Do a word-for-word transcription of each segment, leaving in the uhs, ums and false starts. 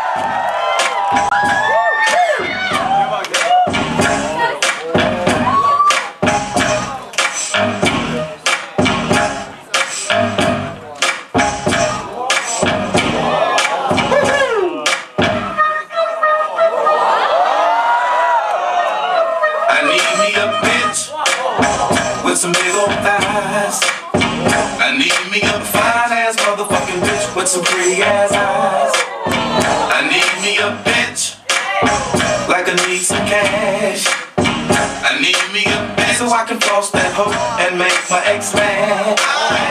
Some big old thighs. I need me a fine ass motherfucking bitch with some pretty ass eyes. I need me a bitch like I need some cash. I need me a bitch so I can floss that hoe and make my ex mad.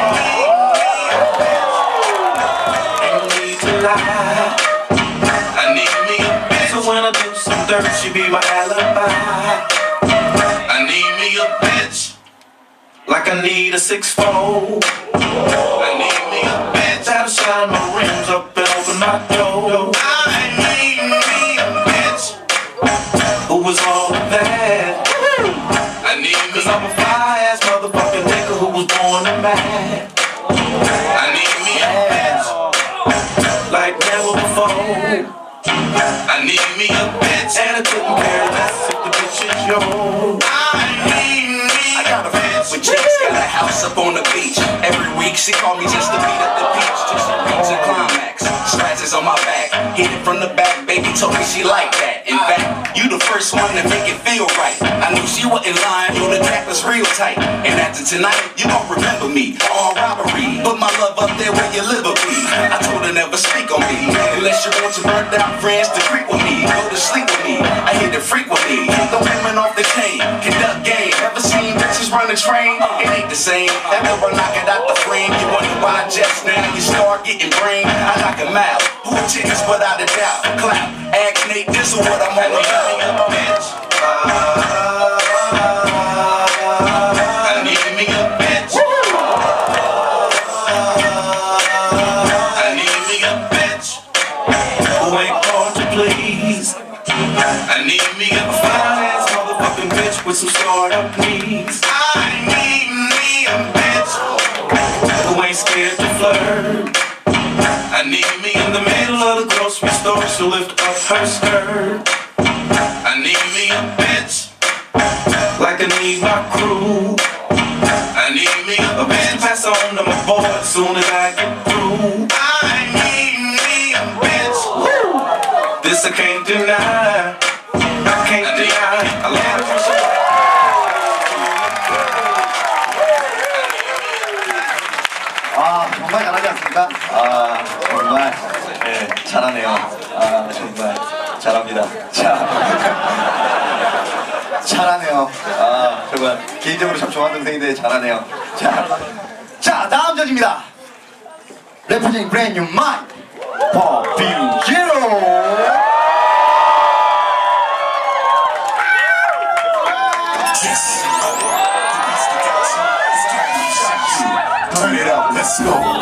Ain't no need to lie. I need me a bitch so when I do some dirt she be my alibi. I need me a bitch like I need a six fold. I need me a bitch that'll shine my rims up and open my door. I need me a bitch who was all of that. I need me, cause I'm a fly ass motherfucking nigga who was born a man. I need me a bitch like never before. I need me a bitch and I couldn't care less if the bitch is yours. I need me I got a bitch with chicks, got a house up on the beach. Every week she called me just to meet at the beach, just to reach a climax. Scratches on my back, hit it from the back. Baby told me she liked that. In fact, you the first one to make it feel right. I knew she wasn't lying, knew the tap was real tight. And after tonight, you gon' remember me. All robbery, put my love up there where your liver be. I told her never speak on me unless you want your burnt out friends to creep with me, go to sleep with me. I hit it frequently, hit the women off the chain, conduct game. Ever seen bitches run a train? It ain't the same. Ever knock it out the frame? You wonder why just now you start getting brain? I knock 'em out. Who chickens without a doubt? Clap. Ask Nate, this is what I'm on about. Bitch. I need me a bitch. I need me a bitch who ain't hard to please. I need me a fine ass motherfucking bitch with some startup needs. I need me a bitch who ain't scared to flirt. I need me in the middle of the grocery store to lift up her skirt. I need me a bitch like I need my crew. I need me a bitch to pass on to my boy as soon as I get through. I need me a bitch. This I can't deny. I can't deny. I love it. 아, 정말 잘하지 않습니까? 아, 정말 네, 잘하네요. 아, 정말 잘합니다. 자, 잘하네요. 아, 정말 개인적으로 참 좋아하는 동생인데 잘하네요. 자, 자, 다음 전입니다. Representing brand new mind, 버뷰제로. Turn it up, let's go.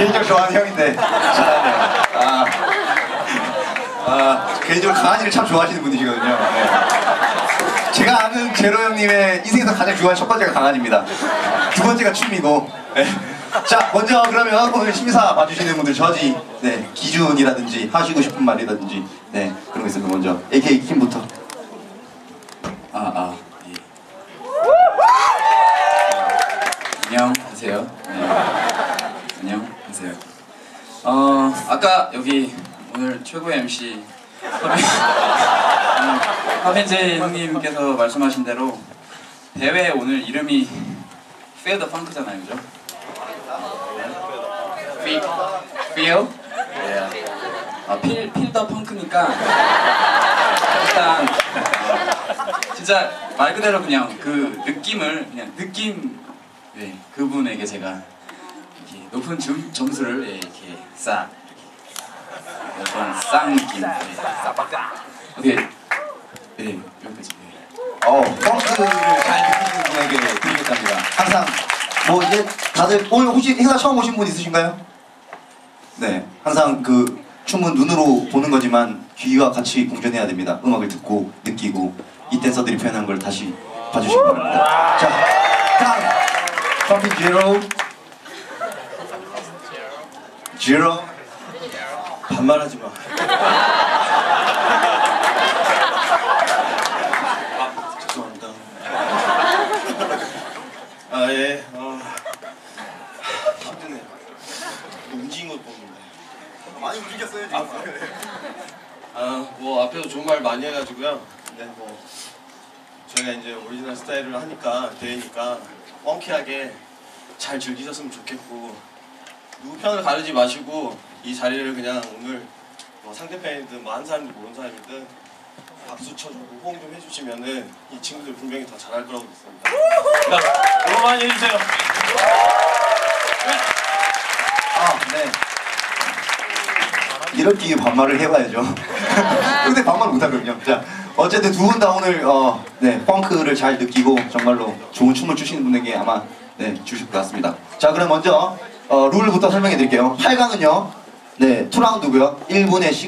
개인적으로 좋아하는 형인데 잘하네요. 아, 아, 개인적으로 강아지를 참 좋아하시는 분이시거든요. 네. 제가 아는 제로 형님의 인생에서 가장 좋아하는 첫 번째가 강아지입니다. 두 번째가 춤이고. 네. 자, 먼저 그러면 오늘 심사 봐주시는 분들 저지, 네, 기준이라든지 하시고 싶은 말이라든지, 네, 그런 거 있으면 먼저 에이케이 킴부터. 아, 아, 예. 안녕하세요. 네. 안녕하세요. 어, 아까 여기 오늘 최고의 엠씨 하벤제 형님께서 말씀하신 대로 대회 오늘 이름이 Feel the Funk잖아요, 그죠? Feel? Feel? Yeah. 아, Feel, Feel the Punk니까 일단 진짜 말 그대로 그냥 그 느낌을 그냥 느낌, 네, 그분에게 제가 이렇게 높은 점, 점수를, 예, 이렇게 싹 이렇게 그런 쌍 느낌, 네, 싹 어떻게, 네, 여기까지. 네. 어, 펑크를 잘 느끼는 분에게 드리겠답니다. 항상 뭐 이제 다들 오늘 혹시 행사 처음 오신 분 있으신가요? 네, 항상 그 춤은 눈으로 보는 거지만 귀와 같이 공존해야 됩니다. 음악을 듣고 느끼고 이 댄서들이 표현한 걸 다시 봐주시기 바랍니다. 자, 다음 펑키 제로. 제로. 반말하지 마. 아, 죄송합니다. 아, 예. 어, 힘드네요. 움직인 것 보는데. 많이 움직였어요 지금. 아, 아, 뭐 앞에서 좋은 말 많이 해가지고요. 근데 뭐 저희가 이제 오리지널 스타일을 하니까 대회니까 펑키하게 잘 즐기셨으면 좋겠고 누구 편을 가르지 마시고 이 자리를 그냥 오늘 뭐 상대편이든 뭐 한 사람이든 모르는 사람이든 박수 쳐주고 호응 좀 해주시면은 이 친구들 분명히 더 잘할 거라고 믿습니다. 너무 많이 해주세요. 아, 네. 이럴 기회 반말을 해봐야죠. 근데 반말 못하거든요. 자, 어쨌든 두 분 다 오늘 어, 네, 펑크를 잘 느끼고 정말로 좋은 춤을 추시는 분에게 아마 네, 주실 것 같습니다. 자, 그럼 먼저 어, 룰부터 설명해 드릴게요. 팔 강은요, 네, 이 라운드고요. 일 분의 시